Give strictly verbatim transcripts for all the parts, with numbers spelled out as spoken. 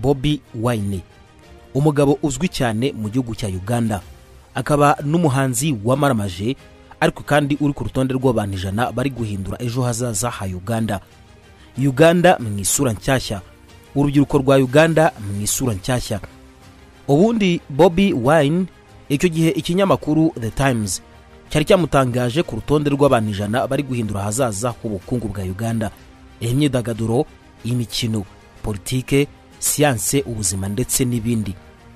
Bobi Wine, umugabo uzwi cyane mu gihugu cya Uganda, akaba n'umuhanzi wamaramaje ariko kandi uri ku rutonde rw'abantu ijana bari guhindura ejo hazaza ha Uganda. Uganda mu isura nshyashya, urubyiruko rwa Uganda mu isura nshyashya. Ubundi Bobi Wine icyo gihe ikinyamakuru The Times cyari cyamutangaje ku rutonde rw'abantu ijana bari guhindura hazaza h'ubukungu bwa Uganda, imyidagaduro, imikino, politike, siyanse, ubuzima ndetse n'ibindi.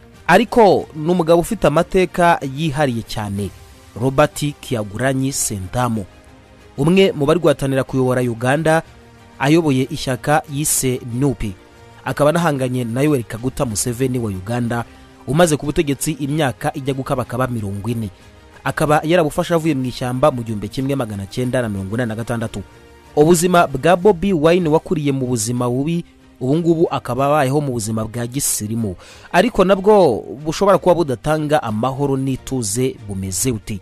Ariko n'umugabo ufite amateka yihariye cyane, Robert Kyagulanyi Ssentamu, umwe mu bari guhatanira kuyobora Uganda, ayoboye ishyaka yise N U P, akaba nahanganye na Yoweri Kaguta Museveni wa Uganda umaze ku butegetsi imyaka ijya gukabakaba mirongo ine. Akaba yarabufasha avuye mu ishyamba mu gihumbi kimwe magana cyenda na mirongo inani na gatandatu. Ubuzima bwa Bobi Wine wakuriye mu buzima bubi, ubu ngubu akaba abayeho mu buzima bwa gisirimu, ariko nabwo bushobora kuba budatanga amahoro n'ituze bumeze uti.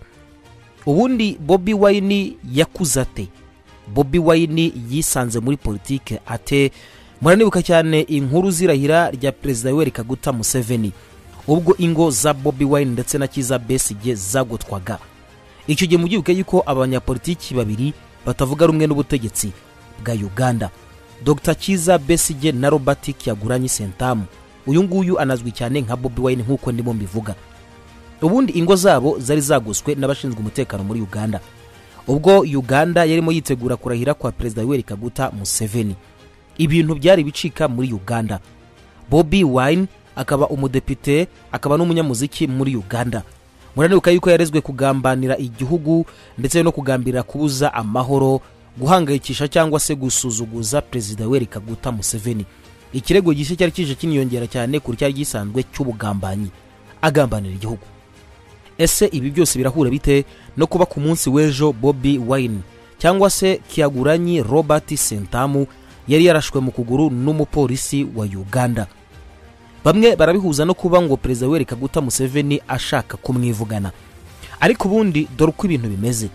Ubundi Bobi Wine yakuze ate? Bobi Wine yisanze muri politike ate? Muranibuka cyane inkuru zirahira rya Perezida Yoweri Kaguta Museveni ubwo ingo za Bobi Wine ndetse na Kiza Besigye zagotwaga. Icyo gihe mugibuke yuko abanyapolitiki babiri batavuga rumwe n'ubutegetsi bwa Uganda, Doctor Kiza Besigye na Robert Kyagulanyi Ssentamu, uyu nguyu anazwi cyane nka Bobi Wine nkuko ndimo mbivuga. Ubundi ingo zabo zari zagoswe n'abashinzwe umutekano muri Uganda, ubwo Uganda yarimo yitegura kurahira kwa Perezida Yoweri Kaguta Museveni. Ibintu byari bicika muri Uganda. Bobi Wine akaba umudepite, akaba n'umunyamuziki muri Uganda. Muranibuka yuko yarezwe kugambanira igihugu ndetse no kugambira kubuza amahoro, guhangayikisha cyangwa se gusuzuguza Perezida Yoweri Kaguta Museveni. Ikirego gishya cyari kije kiniyongera cyane kuri cyari gisanzwe cy'ubugambanyi, agambanira igihugu. Ese ibi byose birahura bite no kuba ku munsi w'ejo Bobi Wine cyangwa se Kyagulanyi Robert Ssentamu yari yarashwe mu kuguru n'umupolisi wa Uganda? Bamwe barabihuza no kuba ngo Perezida Yoweri Kaguta Museveni ashaka kumwivugana. Ariko ubundi dore uko ibintu bimeze.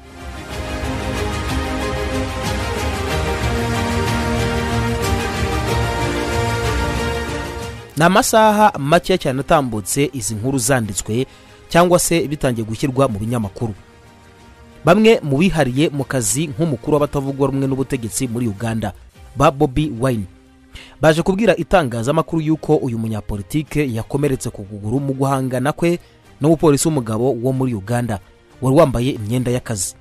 Na masaha make cyane atambutse izi nkuru zanditswe cyangwa se bitangiye gushyirwa mu binyamakuru. Bamwe mu bihariye mu kazi nk'umukuru w'abatavugwa rumwe n'ubutegetsi muri Uganda ba Bobi Wine baje kubwira itangazamakuru yuko uyu munyapolitike yakomeretse ku kuguru mu guhangana kwe n'umupolisi w'umugabo wo muri Uganda wari wambaye imyenda y'akazi.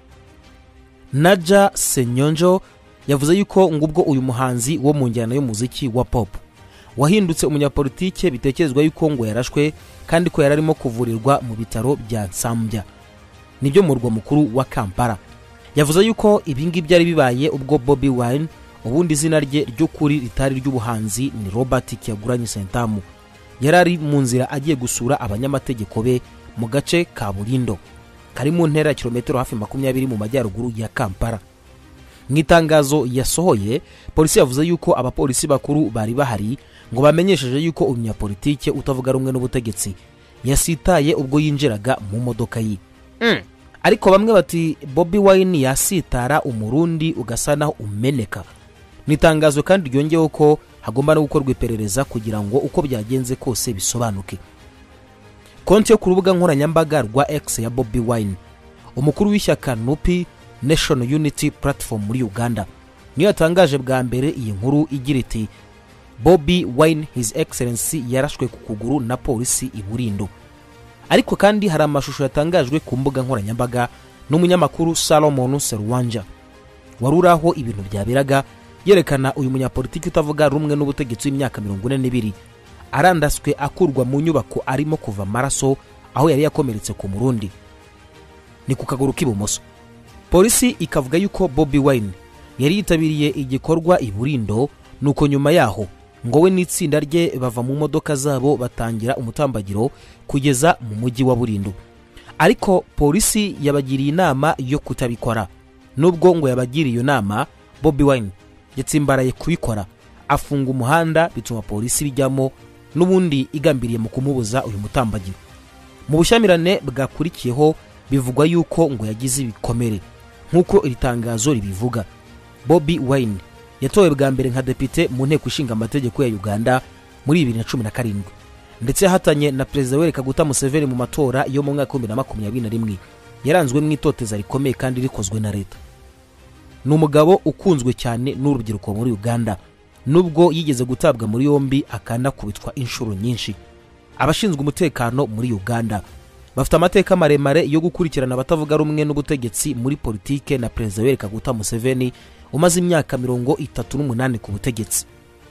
Naja Senyonjo yavuze yuko ngubwo uyu muhanzi wo mu njyana y'umuziki wa pop wahindutse umunyapolitike bitekerezwa yuko ngo yarashwe kandi ko yararimo kuvurirwa mu bitaro bya Nsambya, nibyo mu rwa mukuru wa Kampala. Yavuze yuko ibingi byari bibaye ubwo Bobi Wine, ubundi izina rye ry'ukuri ritari ry'ubuhanzi ni Robert Kyagulanyi Ssentamu, yarari mu nzira agiye gusura abanyamategeko be mu gace ka Burindo kari mu ntera ya kilometero hafi makumyabiri mu majyaruguru ya Kampala. Mwitangazo yasohoye, polisi yavuze yuko abapolisi bakuru bari bahari ngo bamenyesheje yuko umunyapolitike utavuga rumwe n'ubutegetsi yasitaye ubwo yinjiraga mu modoka ye. Mm. Ariko bamwe bati Bobi Wine yasitara umurundi ugasana umeneka. Nitangazo kandi ryongeyeho ko hagomba no gukorwa iperereza kugira ngo uko byagenze kose bisobanuke. Konti yo ku rubuga nkoranyambaga rwa X ya Bobi Wine, umukuru w'ishyaka N U P National Unity Platform muri Uganda, niyo yatangaje bwa mbere iyi nkuru igira iti Bobi Wine His Excellency yarashwe ku kuguru na polisi i Burindo. Ariko kandi hari amashusho yatangajwe ku mbuga nkoranyambaga n'umunyamakuru Salomon Serwanja waruraho ibintu byaberaga, yerekana uyu munyapolitiki utavuga rumwe n'ubutegetsi w'imyaka mirongo ine n'ibiri arandaswe akurwa mu nyubako arimo kuva maraso aho yari yakomeretse ku murundi ni ku kaguru k'ibumoso. Polisi ikavuga yuko Bobi Wine yari yitabiriye igikorwa i Burindo, nuko nyuma yaho ngo we n'itsinda rye bava mu modoka zabo batangira umutambagiro kugeza mu mujyi wa Burindo. Ariko polisi yabagiriye inama yo kutabikora, nubwo ngo yabagiriye iyo nama Bobi Wine yatsimbaraye kubikora, afunga umuhanda bituma polisi bijyamo n'ubundi igambiriye mu kumubuza uyu mutambagiro. Mu bushyamirane bwakurikiyeho bivugwa yuko ngo yagize ibikomere nkuko iri tangazo ribivuga. Bobi Wine yatowe bwa mbere nka depite mu nteko ishinga amategeko ya Uganda muri bibiri na cumi na karindwi, ndetse yahatanye na perezida Yoweri Kaguta Museveni mu matora yo mu mwaka wa bibiri na makumyabiri na rimwe yaranzwe mu itoteza rikomeye kandi rikozwe na leta. Ni umugabo ukunzwe cyane n'urubyiruko muri Uganda, nubwo yigeze gutabwa muri yombi akanakubitwa inshuro nyinshi. Abashinzwe umutekano muri Uganda bafite amateka maremare yo gukurikirana abatavuga rumwe n'ubutegetsi muri politike na perezida Yoweri Kaguta Museveni umaze imyaka mirongo itatu n'umunani ku butegetsi.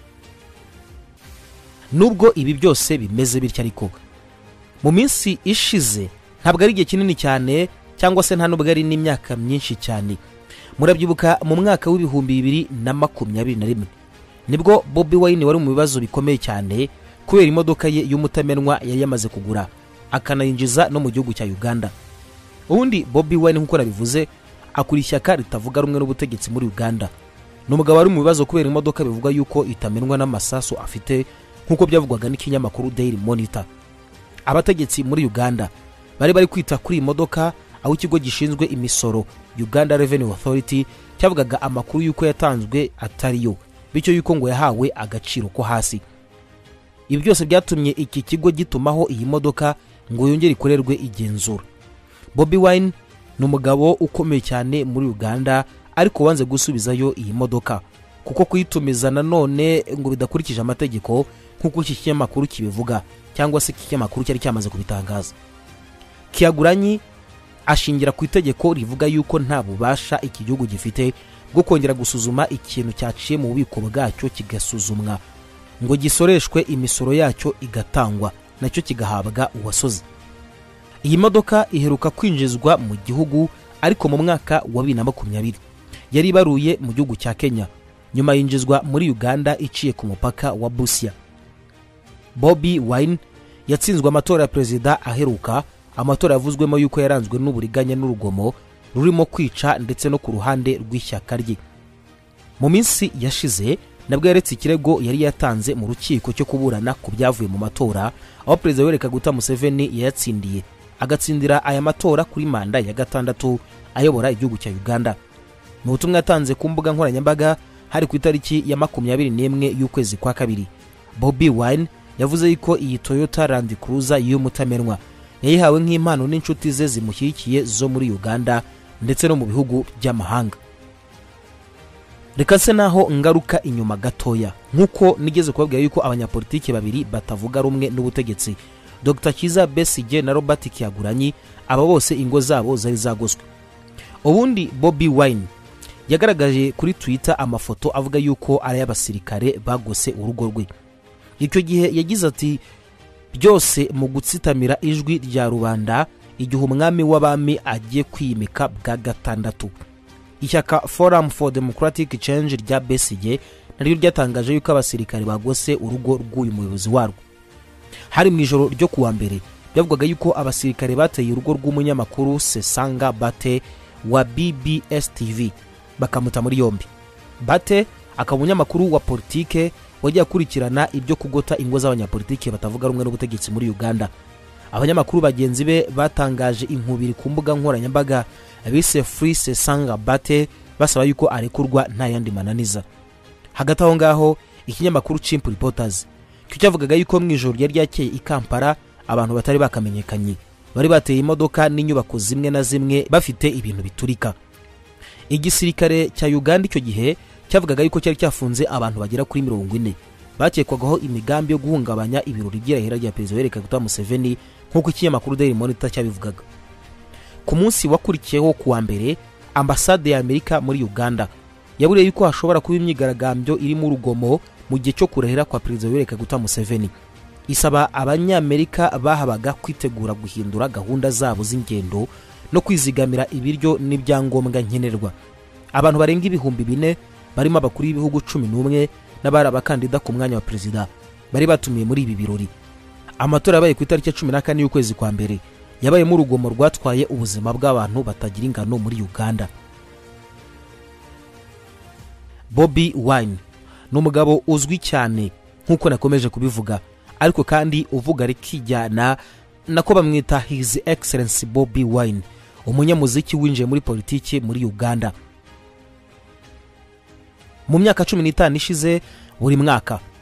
Nubwo ibi byose bimeze bityo ariko mu minsi ishize ntabwo ari igihe kinini cyane cyangwa se nta nubwo ari n'imyaka myinshi cyane. Murabyibuka mu mwaka w'ibihumbi bibiri na makumyabiri na rimwe nibwo Bobi Wine wari mu bibazo bikomeye cyane kubera imodoka ye y'umutamenwa yari yamaze kugura akanayinjiza no mu gihugu cya Uganda. Ubundi Bobi Wine nk'uko nabivuze akuri ishyaka ritavuga rumwe n'ubutegetsi muri Uganda. Ni umugabo wari mu bibazo kubera imodoka bivuga yuko itamenwa n'amasasu afite nk'uko byavugwaga n'ikinyamakuru Daily Monitor. Abategetsi muri Uganda bari bari kwita kuri imodoka aho ikigo gishinzwe imisoro Uganda Revenue Authority cyavugaga amakuru yuko yatanzwe atariyo, bityo yuko ngo yahawe agaciro ko hasi. Ibi byose byatumye iki kigo gitumaho iyi modoka ngo yongere ikorerwe igenzura. Bobi Wine ni umugabo ukomeye cyane muri Uganda ariko wanze gusubizayo iyi modoka kuko kuyitumiza nanone ngo bidakurikije amategeko nk'uko iki kinyamakuru kibivuga cyangwa se iki kinyamakuru cyari cyamaze kubitangaza. Kyagulanyi ashingira ku itegeko rivuga yuko nta bubasha iki gihugu gifite bwo kongera gusuzuma ikintu cyaciye mu bubiko bwacyo kigasuzumwa ngo gisoreshwe imisoro yacyo igatangwa nacyo kigahabwa uwasoze. Iyi modoka iheruka kwinjizwa mu gihugu ariko mu mwaka wa bibiri na makumyabiri yari ibaruye mu gihugu cya Kenya, nyuma yinjizwa muri Uganda iciye ku mupaka wa Busia. Bobi Wine yatsinzwe amatora ya perezida aheruka, amatora yavuzwemo yuko yaranzwe n'uburiganya n'urugomo rurimo kwica ndetse no ku ruhande rw'ishyaka rye. Mu minsi yashize nabwo yaretse ikirego yari yatanze mu rukiko cyo kuburana ku byavuye mu matora aho perezida Yoweri Kaguta Museveni yayatsindiye agatsindira aya matora kuri manda ya gatandatu ayobora igihugu cya Uganda. Mu butumwa yatanze ku mbuga nkoranyambaga hari ku itariki ya makumyabiri n'imwe y'ukwezi kwa kabiri, Bobi Wine yavuze yuko iyi Toyota Land Cruiser y'umutamenwa yayihawe nk'impano n'inshuti ze zimushyigikiye zo muri Uganda ndetse no mu bihugu by'amahanga. Reka se naho ngaruka inyuma gatoya nkuko nigeze kubabwira yuko abanyapolitiki babiri batavuga rumwe n'ubutegetsi, Doctor Kiza Besigye na Robert Kyagulanyi, aba bose ingo zabo zari zagoswe. Ubundi Bobi Wine yagaragaje kuri Twitter amafoto avuga yuko ari y'abasirikare bagose urugo rwe. Icyo gihe yagize ati byose mu gutsitamira ijwi rya rubanda igihe umwami w'abami agiye kwimika bwa gatandatu. Ishyaka Forum for Democratic Change rya Besigye naryo ryatangaje yuko abasirikare bagose urugo rw'uyu muyobozi warwo. Hari mu ijoro ryo kuwa mbere byavugaga yuko abasirikare bateye urugo rw'umunyamakuru Sesanga Bate wa B B S T V bakamuta muri yombi. Bate akaba umunyamakuru wa politike wagiye akurikirana ibyo kugota ingo z'abanyapolitike batavuga rumwe n'ubutegetsi muri Uganda. Abanyamakuru bagenzi be batangaje inkubiri ku mbuga nkoranyambaga bise Free Sesanga Bate basaba yuko arekurwa nta yandi mananiza. Hagati aho ngaho ikinyamakuru Chimp Reporters cyo cyavugaga yuko mu ijoro ryari ryakeye i Kampala abantu batari bakamenyekanye bari bateye imodoka n'inyubako zimwe na zimwe bafite ibintu biturika. Igisirikare cya Uganda icyo gihe cyavugaga yuko cyari cyafunze abantu bagera kuri mirongo ine bakekwagaho imigambi yo guhungabanya ibirori by'irahira rya perezida Yoweri Kaguta Museveni nk'uko ikinyamakuru Daily Monitor cyabivugaga. Ku munsi wakurikiyeho kuwa mbere, ambasade ya Amerika muri Uganda yaburiye yuko hashobora kuba imyigaragambyo irimo urugomo mu gihe cyo kurahira kwa perezida Yoweri Kaguta Museveni. Isaba abanyamerika bahabaga kwitegura guhindura gahunda zabo z'ingendo no kwizigamira ibiryo n'ibyangombwa nkenerwa. Abantu barenga ibihumbi bine barimo abakuru b'ibihugu cumi n'umwe n'abari abakandida ku mwanya wa perezida bari batumiye muri ibi birori. Amatora yabaye ku itariki cumi na kane y'ukwezi kwa mbere yabaye mu rugomo rwatwaye ubuzima bw'abantu batagira ingano muri Uganda. Bobi Wine ni umugabo uzwi cyane nk'uko nakomeje kubivuga, ariko kandi uvuga rikijyana nako bamwita His Excellency Bobi Wine, umunyamuziki winjiye muri politiki muri Uganda. Mu myaka cumi n'itanu ishize buri mwaka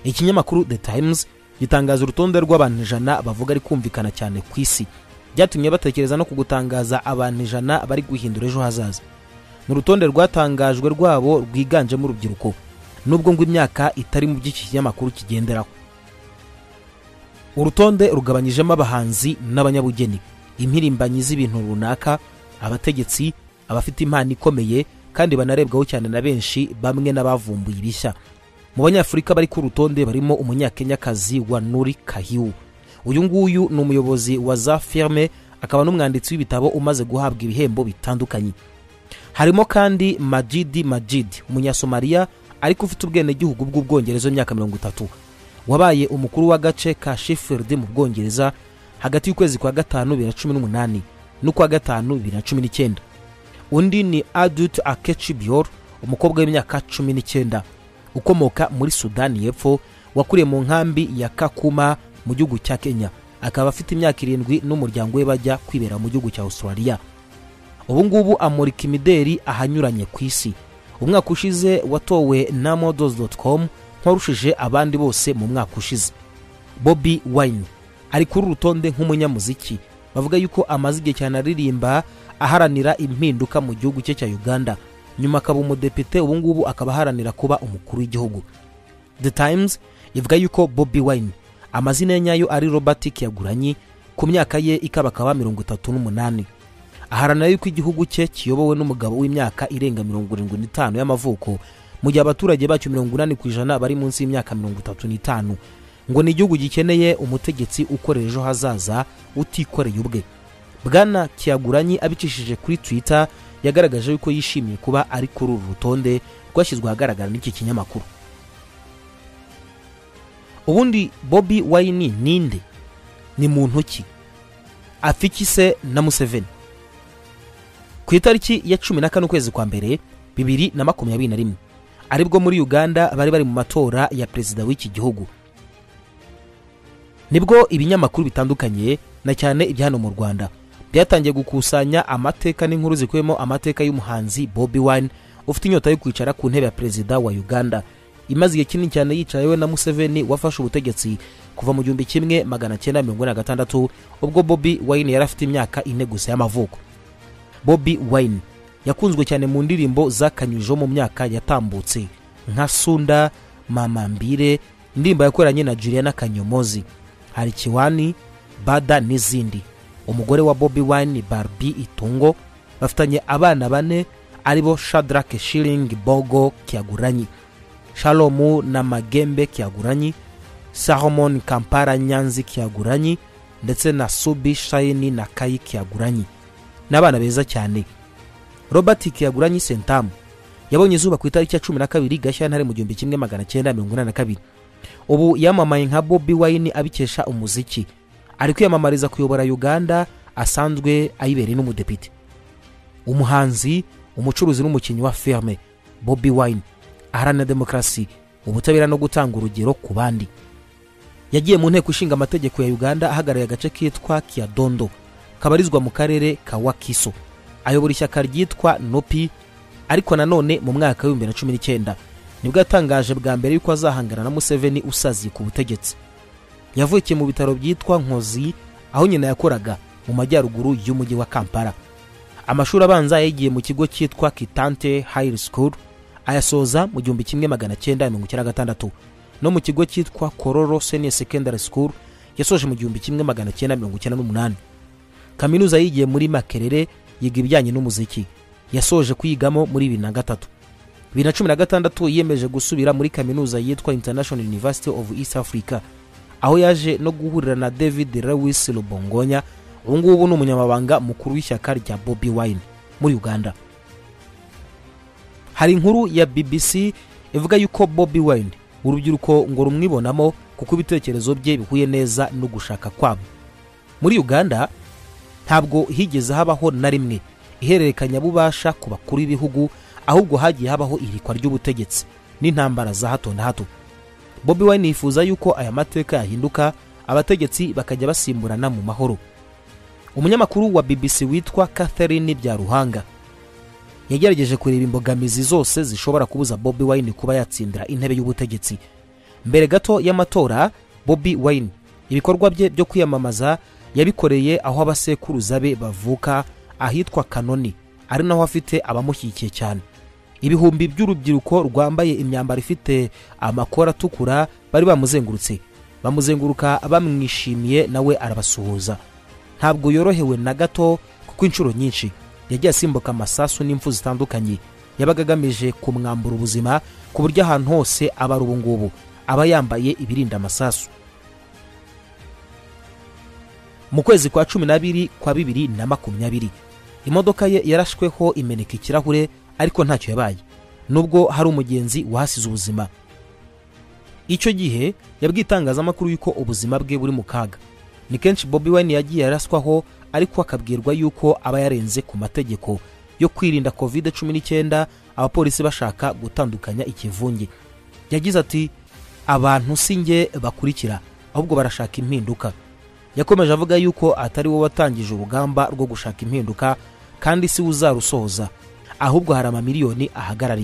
Ikinyamakuru The Times gitangaza urutonde rw'abantu ijana bavuga ari kumvikana cyane ku isi, byatumye batekereza no kugutangaza abantu ijana bari guhindura ejo hazaza. Mu rutonde rwatangajwe rwabo rwiganjemo urubyiruko, nubwo ngo imyaka itari mu by'iki kinyamakuru kigenderaho. Urutonde rugabanyijemo abahanzi n'abanyabugeni, impirimbanyi z'ibintu runaka, abategetsi, abafite impano ikomeye kandi banarebwaho cyane na benshi, bamwe n'abavumbuye ibishya. Mu banyafurika bari ku rutonde barimo umunyakenyakazi wa Nuri Kahiu. Uyu nguyu ni umuyobozi wa za firme, akaba n'umwanditsi w'ibitabo umaze guhabwa ibihembo bitandukanye. Harimo kandi Majidi Majid, umunyasomalia ariko ufite ubwene gihugu bw'Ubwongereza imyaka mirongo itatu, wabaye umukuru w'agace ka Sheffield mu Bwongereza hagati y'ukwezi kwa gatanu bibiri na cumi n'umunani n'ukwa gatanu bibiri na cumi n'icyenda. Undi ni Adut Akechibior, umukobwa w'imyaka cumi n'icyenda, ukomoka muri Sudani y'Epfo, wakuriye mu nkambi ya Kakuma mu gihugu cya Kenya, akaba afite imyaka irindwi n'umuryango we bajya kwibera mu gihugu cya Australia. Ubu ngubu amurika imideri ahanyuranye ku isi. Umwaka ushize watowe na models dot com nk'urushije abandi bose mu mwaka ushize. Bobi Wine ari kuri urutonde nk'umunyamuziki, bavuga yuko amaze igihe cyane aririmba aharanira impinduka mu gihugu cye cya Uganda, nyuma akaba umudepite, ubu ngubu akaba aharanira kuba umukuru w'igihugu. The Times ivuga yuko Bobi Wine amazina nyayo ari Robert Kyagulanyi, ku myaka ye ikabakaba mirongo itatu n'umunani. Aharanira yuko igihugu cye kiyobowe n'umugabo w'imyaka irenga mirongo irindwi n'itanu y'amavuko, mu gihe abaturage bacyo mirongo inani ku ijana bari munsi y'imyaka mirongo itatu n'itanu. Ngo ni igihugu gikeneye umutegetsi ukorera ejo hazaza utikoreye ubwe. Bwana Kyagulanyi abicishije kuri Twitter yagaragaje yuko yishimiye kuba ari kuri uru rutonde rwashyizwe ahagaragara n'iki kinyamakuru. Ubundi Bobi Wine ninde? Ni muntu ki? Afiki se na Museveni? Ku itariki ya cumi na kane ukwezi kwa mbere bibiri na makumyabiri na rimwe aribwo muri Uganda bari bari mu matora ya perezida w'iki gihugu, nibwo ibinyamakuru bitandukanye na cyane ibya hano mu Rwanda byatangiye gukusanya amateka n'inkuru zikuyemo amateka y'umuhanzi Bobi Wine ufite inyota yo kwicara ku ntebe ya perezida wa Uganda, imaze igihe kinini cyane yicayewe na Museveni wafashe ubutegetsi kuva mu gihumbi kimwe magana cyenda mirongo ine na gatandatu, ubwo Bobi Wine yari afite imyaka ine gusa y'amavuko. Bobi Wine yakunzwe cyane mu ndirimbo zakanyujo mu myaka yatambutse nka Sunda, Mama Mbire, indirimbo yakoranye na Juliana Kanyomozi, hari Kiwani, Bada n'izindi. Umugore wa Bobi Wine, Barbie Itungo, bafitanye abana bane aribo Shadrack Shilling Bogo Kyagulanyi, Shalomu na Magembe Kyagulanyi, Salomon Kampara Nyanzi Kyagulanyi, ndetse na Subi Shayini na Kai Kyagulanyi, n'abana beza cyane. Robert Kyagulanyi Sentamu yabonye izuba ku itariki ya cumi na kabiri Gashyantare mu gihumbi kimwe magana cyenda mirongo inani na kabiri. Ubu yamamaye nka Bobi Wine abikesha umuziki, ari kwiyamamariza kuyobora Uganda, asanzwe ayibereye n'umudepite. Umuhanzi, umucuruzi n'umukinnyi wa firme, Bobi Wine aharanira demokarasi, ubutabera no gutanga urugero ku bandi. Yagiye mu nteko ishinga amategeko ya Uganda ahagarariye agace kitwa Kiadondo kabarizwa mu karere ka Wakiso, ayobora ishyaka ryitwa Nopi. Ariko nanone mu mwaka wa bibiri na cumi n'icyenda nibwo yatangaje bwa mbere yuko azahangana na Museveni usaziye ku butegetsi. Yavukiye mu bitaro byitwa Nkozi, aho nyina yakoraga mu majyaruguru y'umujyi wa Kampala. Amashuri abanza yagiye mu kigo cyitwa Kitante High School, ayasoza mu gihumbi kimwe magana cyenda mirongo icyenda na gatandatu, no mu kigo cyitwa Kororo Senior Secondary School yasoje mu gihumbi kimwe magana cyenda mirongo icyenda n'umunani. Kaminuza yigiye muri Makerere, yiga ibijyanye n'umuziki, yasoje kuyigamo muri bibiri na gatatu. bibiri na cumi na gatandatu yiyemeje gusubira muri kaminuza yitwa International University of East Africa, aho yaje no guhurira na David Lewis Lubongonya, ubu ngubu ni umunyamabanga mukuru w'ishyaka rya Bobi Wine muri Uganda. Hari inkuru ya B B C ivuga yuko Bobi Wine urubyiruko ngo rumwibonamo kuko ibitekerezo bye bihuye neza no gushaka kwabo. Muri Uganda ntabwo higeze habaho na rimwe ihererekanya bubasha ku bakuru b'ibihugu, ahubwo hagiye habaho irikwa ry'ubutegetsi n'intambara za hato na hato. Bobi Wine yifuza yuko aya mateka yahinduka, abategetsi bakajya basimburana mu mahoro. Umunyamakuru wa B B C witwa Catherine Byaruhanga yagerageje kureba imbogamizi zose zishobora kubuza Bobi Wine kuba yatsindira intebe y'ubutegetsi. mbere gato y'amatora Bobi Wine ibikorwa bye byo kwiyamamaza yabikoreye aho abasekuruza be bavuka ahitwa Kanoni, ari naho afite abamushyigikiye cyane. Ibihumbi by'urubyiruko rwambaye imyambaro ifite amakora atukura bari bamuzengurutse, bamuzenguruka bamwishimiye, nawe arabasuhuza. Ntabwo yorohewe na gato kuko inshuro nyinshi yagiye asimbuka amasasu n'imfu zitandukanye yabaga agamije kumwambura ubuzima, ku buryo ahantu hose aba ari ubu ngubu aba yambaye ibirinda amasasu. Mu kwezi kwa cumi n'abiri kwa bibiri na makumyabiri imodoka ye yarashweho imeneka ikirahure, ariko ntacyo yabaye nubwo hari umugenzi wahasize ubuzima. Icyo gihe yabwiye itangazamakuru yuko ubuzima bwe buri mu kaga. Ni kenshi Bobi Wine yagiye yaraswaho, ariko akabwirwa yuko aba yarenze ku mategeko yo kwirinda covid cumi n'icyenda, abapolisi bashaka gutandukanya ikivunge. Yagize ati abantu singe bakurikira ahubwo barashaka impinduka. Yakomeje avuga yuko atari we watangije urugamba rwo gushaka impinduka kandi si uzarusoza, ahubwo hari amamiliyoni ahagarariye.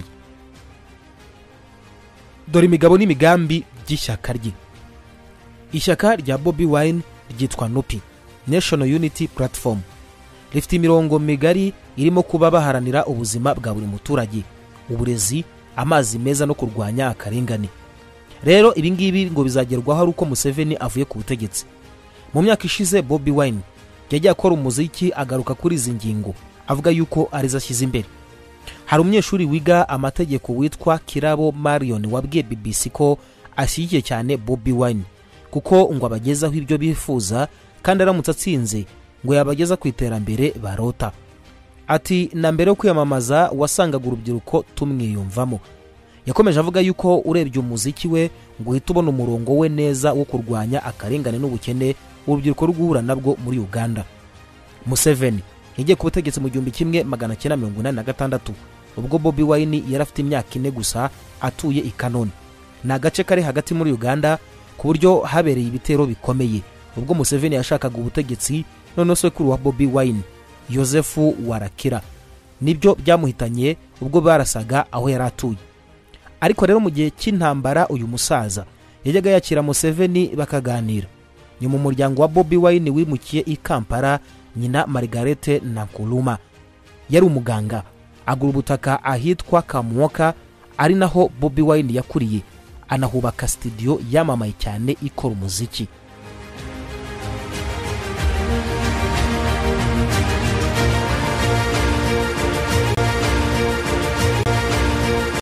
Dore imigabo n'imigambi by'ishyaka rye. Ishyaka rya Bobi Wine ryitwa N U P, National Unity Platform. Rifite imirongo migari irimo kuba baharanira ubuzima bwa buri muturage, uburezi, amazi meza no kurwanya akarengane. Rero ibi ngibi ngo bizagerwaho ari uko Museveni avuye ku butegetsi. Mu myaka ishize Bobi Wine yagiye akora umuziki agaruka kuri izi ngingo, avuga yuko arizo ashyize imbere. Hari umunyeshuri wiga amategeko witwa Kirabo Marion wabwiye B B C ko ashyigikiye cyane Bobi Wine kuko ngo abagezaho ibyo bifuza, kandi aramutse atsinze ngo yabageza ku iterambere barota. Ati na mbere yo kwiyamamaza wasangaga urubyiruko tumwiyumvamo. Yakomeje avuga yuko urebye umuziki we ngo uhita ubona umurongo we neza wo kurwanya akarengane n'ubukene urubyiruko rw'uhura nabwo muri Uganda. Museveni yagiye ku butegetsi mu gihumbi kimwe magana cyenda mirongo inani na gatandatu, ubwo Bobi Wine yarafite imyaka ine gusa, atuye i Kanoni. Ni agace kari hagati muri Uganda, ku buryo habereye ibitero bikomeye ubwo Museveni yashakaga ubutegetsi. None sekuru wa Bobi Wine Yosefu Warakira nibyo byamuhitanye ubwo barasaga aho yari atuye. Ariko rero mu gihe cy'intambara uyu musaza yajyaga yakira Museveni bakaganira. Nyuma umuryango wa Bobi Wine wimukiye i Kampala, nyina Margaret Nankuluma yari umuganga, agura ubutaka ahitwa Kamwoka, ari naho Bobi Wine yakuriye, anahubaka studio yamamaye cyane ikora umuziki.